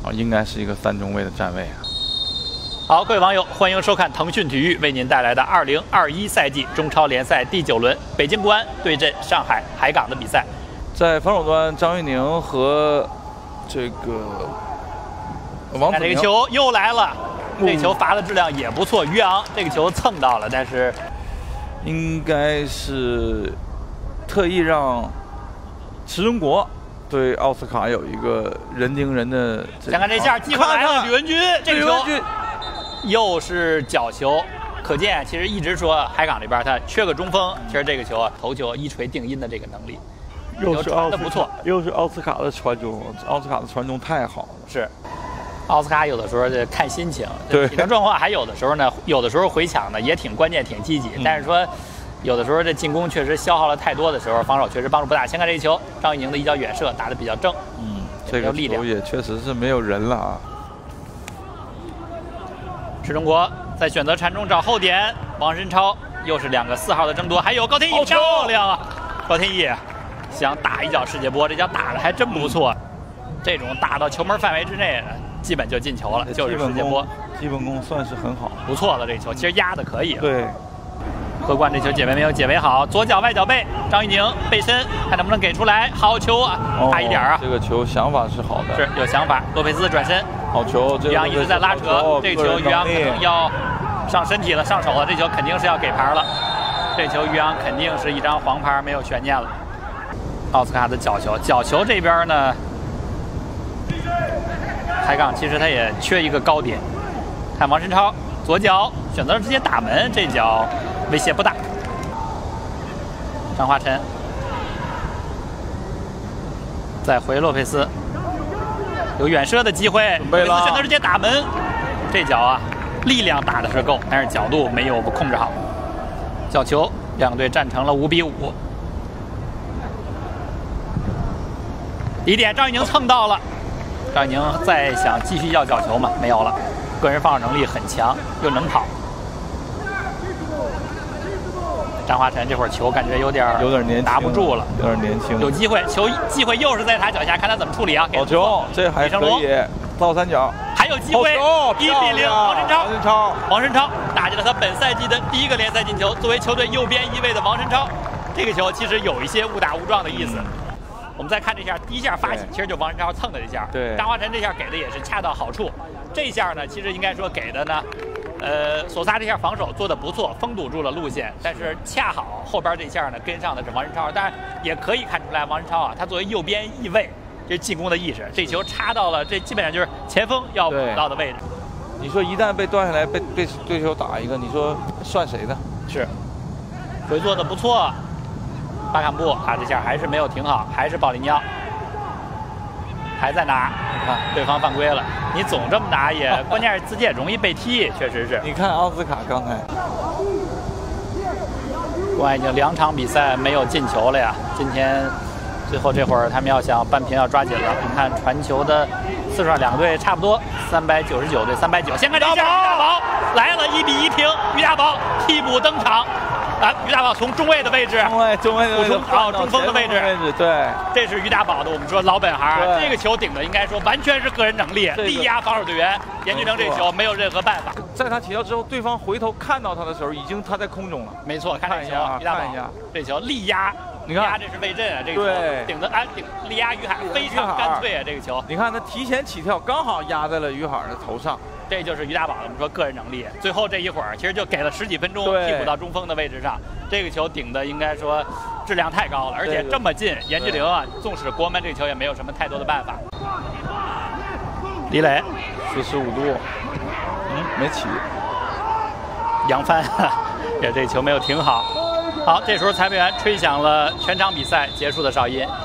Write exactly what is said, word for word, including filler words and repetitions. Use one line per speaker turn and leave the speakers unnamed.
啊，应该是一个三中卫的站位啊。
好，各位网友，欢迎收看腾讯体育为您带来的二零二一赛季中超联赛第九轮北京国安对阵上海海港的比赛。
在防守端，张玉宁和这个王子
这个球又来了，这个球罚的质量也不错。于洋这个球蹭到了，但是
应该是特意让池中国对奥斯卡有一个人盯人的。
看看这下机会来了，吕文君这个球又是角球，可见其实一直说海港这边他缺个中锋，其实这个球啊头球一锤定音的这个能力。
又是奥斯卡，
不错，
又是奥斯卡的传中，奥斯卡的传中太好了。
是，奥斯卡有的时候就看心情，
对
体能状况，还有的时候呢，有的时候回抢呢也挺关键、挺积极。嗯、但是说，有的时候这进攻确实消耗了太多的时候，防守确实帮助不大。先看这一球，张玉宁的一脚远射打得比较正，
嗯，这个球也确实是没有人了啊。
池中国在选择传中找后点，王申超又是两个四号的争夺，还有高天意漂亮啊，高天意。想打一脚世界波，这脚打的还真不错。这种打到球门范围之内的，基本就进球了，就是世界波。
基本功算是很好，
不错的这球，其实压的可以。
对，
何冠这球解围没有解围好，左脚外脚背，张玉宁背身，看能不能给出来。好球啊，差一点啊。
这个球想法是好的，
是有想法。洛佩斯转身，
好球。
于洋一直在拉扯，这个球于洋可能要上身体了，上手了，这球肯定是要给牌了。这球于洋肯定是一张黄牌，没有悬念了。奥斯卡的角球，角球这边呢，海港其实他也缺一个高点。看王申超左脚选择了直接打门，这脚威胁不大。张华晨再回洛佩斯，有远射的机会，洛佩斯选择直接打门，这脚啊力量打的是够，但是角度没有控制好。角球，两队战成了五比五。第一点，张玉宁蹭到了，张玉宁再想继续要角球嘛，没有了。个人防守能力很强，又能跑。张华晨这会儿球感觉有点
有点年轻，
拿不住了，
有点年轻。
有机会，球机会又是在他脚下，看他怎么处理啊。
好球，这还可以，倒三角，
还有机会，一比零，王申超，
王申超，
王申超打进了他本赛季的第一个联赛进球。作为球队右边翼位的王申超，这个球其实有一些误打误撞的意思。嗯我们再看这下，第一下发起，其实就王申超蹭的这下。
对，
张华晨这下给的也是恰到好处。这下呢，其实应该说给的呢，呃，索萨这下防守做的不错，封堵住了路线。但是恰好后边这下呢，跟上的是王申超。当然也可以看出来，王申超啊，他作为右边翼位，这进攻的意识，这球插到了，这基本上就是前锋要补到的位置。
你说一旦被断下来，被被对手打一个，你说算谁的？
是，回做的不错。巴坎布啊，这下还是没有停好，还是保利尼奥，还在拿。你看对方犯规了，你总这么拿也，关键是自己也容易被踢，确实是。
你看奥斯卡刚才，
国安已经两场比赛没有进球了呀，今天最后这会儿他们要想扳平要抓紧了。你看传球的次数上，两个队差不多，三百九十九对三百九。先看这下，于大宝来了，一比一平，于大宝替补登场。啊，于大宝从中卫的位置，
中卫中卫的位置，
啊，中锋的位置，
位置对，
这是于大宝的，我们说老本行，这个球顶的应该说完全是个人能力，力压防守队员，严俊成这球没有任何办法。
在他起跳之后，对方回头看到他的时候，已经他在空中了。
没错，看这球，于大宝这球力压，
你看
这是魏震啊，这个球顶的啊，顶力压于海，非常干脆啊，这个球。
你看他提前起跳，刚好压在了于海的头上。
这就是于大宝的，我们说个人能力。最后这一会儿，其实就给了十几分钟，替补到中锋的位置上。这个球顶的应该说质量太高了，而且这么近，严志玲啊，纵使国门这个球也没有什么太多的办法。李磊，
四十五度，嗯，没起。
杨帆，也这球没有停好。好，这时候裁判员吹响了全场比赛结束的哨音。